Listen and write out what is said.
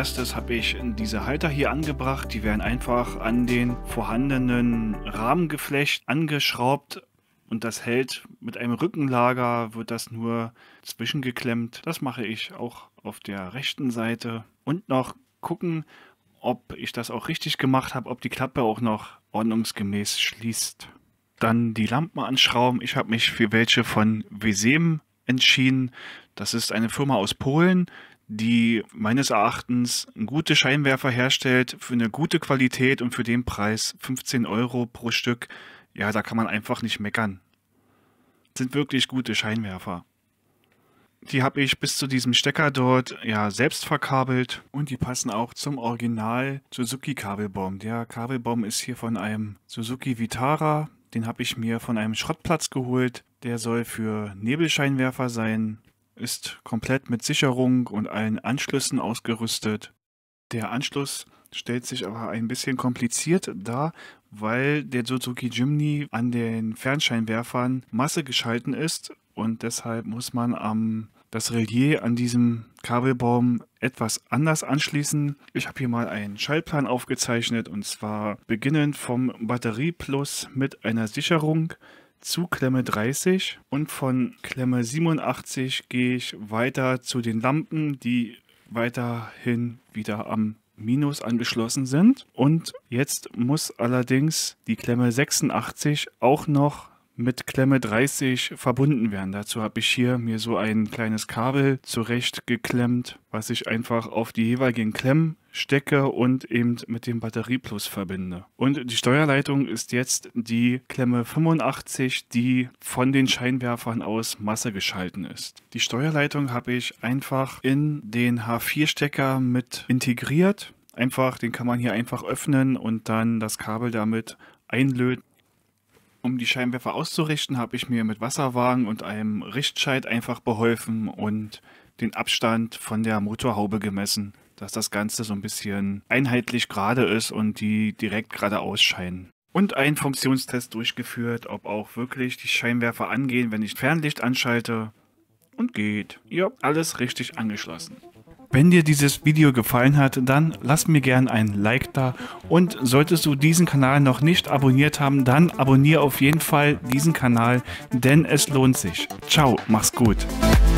erstes habe ich diese Halter hier angebracht. Die werden einfach an den vorhandenen Rahmengeflecht angeschraubt. Und das hält mit einem Rückenlager, wird das nur zwischengeklemmt. Das mache ich auch auf der rechten Seite. Und noch gucken, ob ich das auch richtig gemacht habe, ob die Klappe auch noch ordnungsgemäß schließt. Dann die Lampen anschrauben. Ich habe mich für welche von Wesem entschieden. Das ist eine Firma aus Polen, die meines Erachtens gute Scheinwerfer herstellt für eine gute Qualität und für den Preis 15 € pro Stück. Ja, da kann man einfach nicht meckern. Das sind wirklich gute Scheinwerfer. Die habe ich bis zu diesem Stecker dort ja selbst verkabelt und die passen auch zum Original Suzuki Kabelbaum. Der Kabelbaum ist hier von einem Suzuki Vitara. Den habe ich mir von einem Schrottplatz geholt. Der soll für Nebelscheinwerfer sein, ist komplett mit Sicherung und allen Anschlüssen ausgerüstet. Der Anschluss stellt sich aber ein bisschen kompliziert dar, weil der Suzuki Jimny an den Fernscheinwerfern Masse geschalten ist und deshalb muss man das Relais an diesem Kabelbaum etwas anders anschließen. Ich habe hier mal einen Schaltplan aufgezeichnet und zwar beginnend vom Batterieplus mit einer Sicherung zu Klemme 30 und von Klemme 87 gehe ich weiter zu den Lampen, die weiterhin wieder am Minus angeschlossen sind. Und jetzt muss allerdings die Klemme 86 auch noch mit Klemme 30 verbunden werden. Dazu habe ich hier mir so ein kleines Kabel zurecht geklemmt, was ich einfach auf die jeweiligen Klemmen stecke und eben mit dem Batterieplus verbinde. Und die Steuerleitung ist jetzt die Klemme 85, die von den Scheinwerfern aus Masse geschalten ist. Die Steuerleitung habe ich einfach in den H4-Stecker mit integriert. Den kann man hier einfach öffnen und dann das Kabel damit einlöten. Um die Scheinwerfer auszurichten, habe ich mir mit Wasserwagen und einem Richtscheit einfach beholfen und den Abstand von der Motorhaube gemessen, dass das Ganze so ein bisschen einheitlich gerade ist und die direkt geradeaus scheinen. Und einen Funktionstest durchgeführt, ob auch wirklich die Scheinwerfer angehen, wenn ich Fernlicht anschalte. Und geht. Ja, alles richtig angeschlossen. Wenn dir dieses Video gefallen hat, dann lass mir gerne ein Like da und solltest du diesen Kanal noch nicht abonniert haben, dann abonniere auf jeden Fall diesen Kanal, denn es lohnt sich. Ciao, mach's gut.